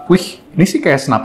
Wih, ini sih kayak senapan.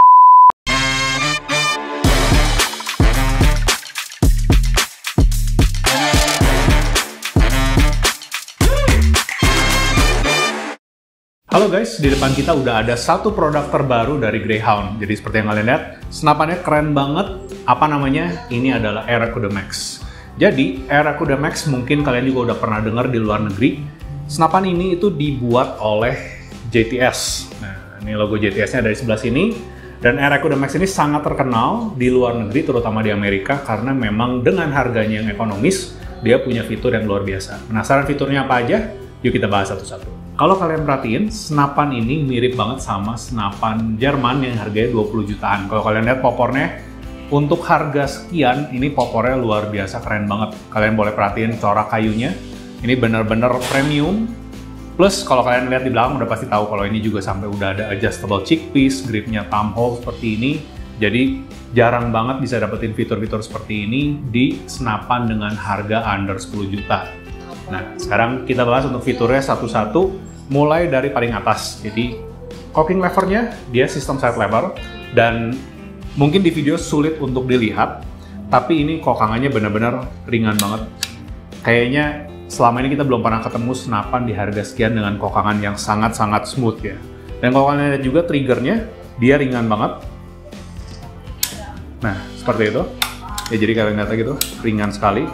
Halo guys, di depan kita udah ada satu produk terbaru dari Greyhound. Jadi seperti yang kalian lihat, senapannya keren banget. Apa namanya? Ini adalah Airacuda Max. Jadi, Airacuda Max mungkin kalian juga udah pernah dengar di luar negeri. Senapan ini itu dibuat oleh JTS. Nah, ini logo JTS-nya dari sebelah sini. Dan Airacuda Max ini sangat terkenal di luar negeri, terutama di Amerika, karena memang dengan harganya yang ekonomis, dia punya fitur yang luar biasa. Penasaran fiturnya apa aja? Yuk kita bahas satu-satu. Kalau kalian perhatiin, senapan ini mirip banget sama senapan Jerman yang harganya 20 jutaan. Kalau kalian lihat popornya, untuk harga sekian, ini popornya luar biasa keren banget. Kalian boleh perhatiin corak kayunya. Ini bener-bener premium. Plus, kalau kalian lihat di belakang udah pasti tahu kalau ini juga sampai udah ada adjustable cheek piece, gripnya thumb hole seperti ini. Jadi, jarang banget bisa dapetin fitur-fitur seperti ini di senapan dengan harga under 10 juta. Nah, sekarang kita bahas untuk fiturnya satu-satu, mulai dari paling atas. Jadi, cocking levernya, dia sistem side lever, dan mungkin di video sulit untuk dilihat, tapi ini kokangannya benar-benar ringan banget. Kayaknya selama ini kita belum pernah ketemu senapan di harga sekian dengan kokangan yang sangat-sangat smooth ya. Dan kalau kalian lihat juga triggernya, dia ringan banget. Nah, seperti itu. Ya, jadi kalian lihat gitu, ringan sekali.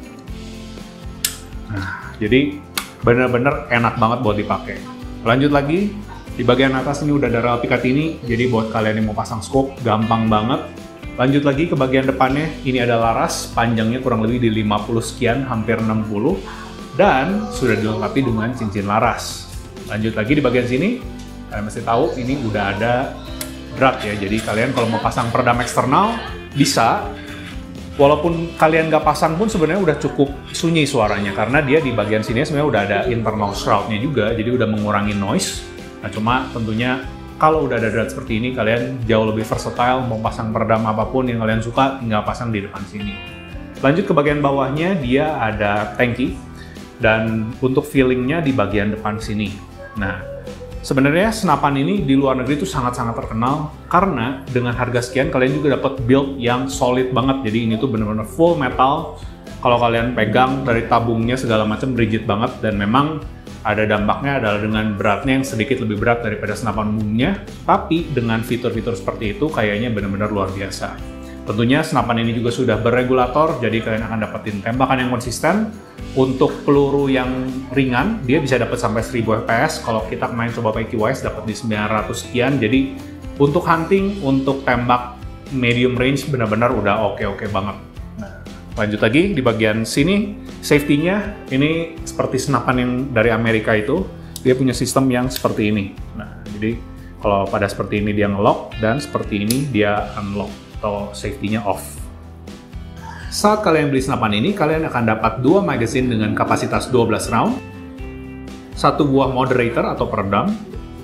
Nah, jadi bener-bener enak banget buat dipakai. Lanjut lagi, di bagian atas ini udah ada rel Picatinny, jadi buat kalian yang mau pasang scope, gampang banget. Lanjut lagi ke bagian depannya, ini ada laras, panjangnya kurang lebih di 50 sekian, hampir 60, dan sudah dilengkapi dengan cincin laras. Lanjut lagi di bagian sini, kalian mesti tahu ini udah ada drat ya, jadi kalian kalau mau pasang peredam eksternal, bisa. Walaupun kalian nggak pasang pun sebenarnya udah cukup sunyi suaranya, karena dia di bagian sini sebenarnya udah ada internal shroud-nya juga, jadi udah mengurangi noise. Nah, cuma tentunya kalau udah ada drat seperti ini, kalian jauh lebih versatile, mau pasang peredam apapun yang kalian suka, tinggal pasang di depan sini. Lanjut ke bagian bawahnya, dia ada tangki, dan untuk feelingnya di bagian depan sini. Nah, sebenarnya senapan ini di luar negeri itu sangat-sangat terkenal karena dengan harga sekian kalian juga dapat build yang solid banget. Jadi ini tuh bener-bener full metal. Kalau kalian pegang dari tabungnya segala macam rigid banget, dan memang ada dampaknya adalah dengan beratnya yang sedikit lebih berat daripada senapan umumnya. Tapi dengan fitur-fitur seperti itu kayaknya bener-bener luar biasa. Tentunya senapan ini juga sudah berregulator, jadi kalian akan dapetin tembakan yang konsisten. Untuk peluru yang ringan, dia bisa dapat sampai 1000 fps. Kalau kita kemarin coba pakai QWS dapat di 900 sekian. Jadi untuk hunting, untuk tembak medium range benar-benar udah oke-oke banget. Nah, lanjut lagi di bagian sini, safety-nya ini seperti senapan yang dari Amerika itu, dia punya sistem yang seperti ini. Nah, jadi kalau pada seperti ini dia nge-lock, dan seperti ini dia unlock atau safety-nya off. Saat kalian beli senapan ini, kalian akan dapat 2 magazine dengan kapasitas 12 round, 1 buah moderator atau peredam,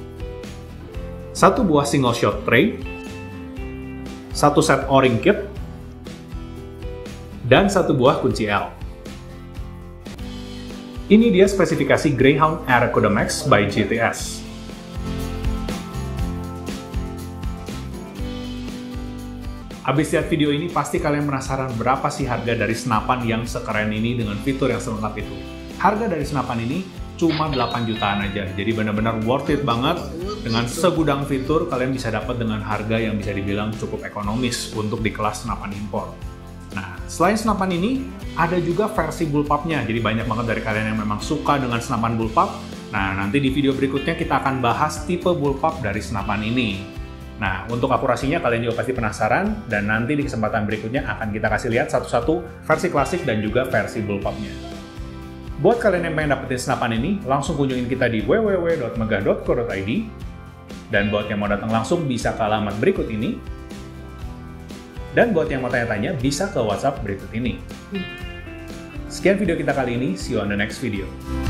1 buah single shot tray, 1 set O-ring kit, dan 1 buah kunci L. Ini dia spesifikasi Greyhound Airacuda Max by JTS. Habis lihat video ini, pasti kalian penasaran berapa sih harga dari senapan yang sekeren ini dengan fitur yang selengkap itu. Harga dari senapan ini cuma 8 jutaan aja, jadi benar-benar worth it banget. Dengan segudang fitur, kalian bisa dapat dengan harga yang bisa dibilang cukup ekonomis untuk di kelas senapan impor. Nah, selain senapan ini, ada juga versi bullpup-nya. Jadi banyak banget dari kalian yang memang suka dengan senapan bullpup. Nah, nanti di video berikutnya kita akan bahas tipe bullpup dari senapan ini. Nah, untuk akurasinya kalian juga pasti penasaran, dan nanti di kesempatan berikutnya akan kita kasih lihat satu-satu versi klasik dan juga versi bullpup-nya. Buat kalian yang pengen dapetin senapan ini, langsung kunjungin kita di www.megah.co.id, dan buat yang mau datang langsung bisa ke alamat berikut ini, dan buat yang mau tanya-tanya bisa ke WhatsApp berikut ini. Sekian video kita kali ini, see you on the next video.